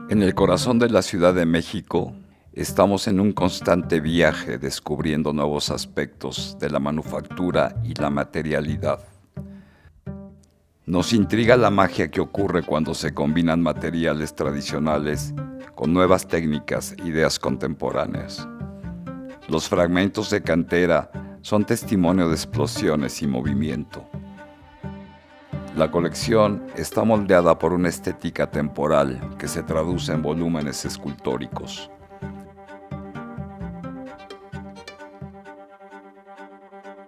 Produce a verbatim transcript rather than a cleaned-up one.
En el corazón de la Ciudad de México, estamos en un constante viaje descubriendo nuevos aspectos de la manufactura y la materialidad. Nos intriga la magia que ocurre cuando se combinan materiales tradicionales con nuevas técnicas e ideas contemporáneas. Los fragmentos de cantera son testimonio de explosiones y movimiento. La colección está moldeada por una estética temporal que se traduce en volúmenes escultóricos.